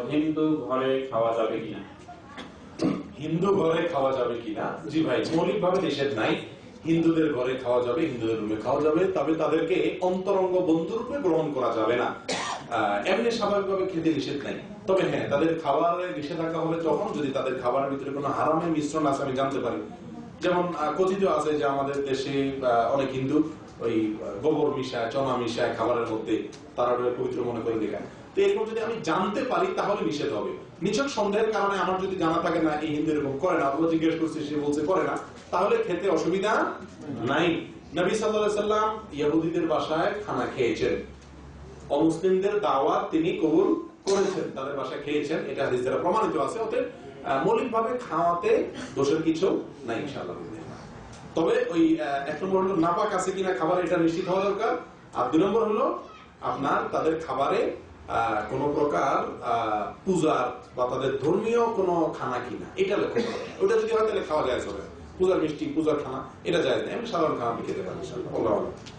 হিন্দু ঘরে খাওয়া যাবে কিনা? হিন্দু ঘরে খাওয়া যাবে কিনা? জি ভাই, মৌলিক ভাবে নিষেধ নাই। হিন্দুদের ঘরে খাওয়া যাবে, হিন্দুদের রুমে খাওয়া যাবে, তবে তাদেরকে অন্তরঙ্গ বন্ধু রূপে গ্রহণ করা যাবে না। এমনি স্বাভাবিকভাবে খেতে নিষেধ নাই। তবে হ্যাঁ, তাদের খাবারের নিষেধাজ্ঞা হবে তখন যদি তাদের খাবারের ভিতরে কোনো হারামের মিশ্রণ আছে আমি জানতে পারি। যেমন কথিত আছে যে আমাদের দেশে অনেক হিন্দু ওই গোবর মিশায়, চনা মিশায় খাবারের মধ্যে, তারা পবিত্র মনে করে দেখায়। তো এরকম যদি আমি জানতে পারি তাহলে নিষেধ হবে। নিছক সন্দেহের কারণে আমার যদি জানা থাকে না এই হিন্দু এরকম করে না, অথবা জিজ্ঞেস করছে সে বলছে করে না, তাহলে খেতে অসুবিধা নাই। নবী সাল্লাল্লাহু আলাইহি সাল্লাম ইহুদিদের বাসায় খানা খেয়েছেন, অমুসলিমদের দাওয়াত তিনি কবুল করেছেন, তাদের বাসায় খেয়েছেন, এটা হাদিস দ্বারা প্রমাণিত আছে। অতএব মৌলিকভাবে খাওয়াতে দোষের কিছু নাই ইনশাআল্লাহ। তবে ওই এক নম্বর হলো নাপাক আছে কিনা খাবার, এটা নিশ্চিত হওয়া দরকার। আর দুই নম্বর হলো আপনার তাদের খাবারে কোন প্রকার পূজার বা তাদের ধর্মীয় কোন খানা কিনা, এটা লক্ষ্য করা। ওটা যদি হয় তাহলে খাওয়া যায়, পূজার মিষ্টি, পূজার খানা এটা যায় না, এমনি সাধারণ খানা খেতে পারেন ইনশাআল্লাহ।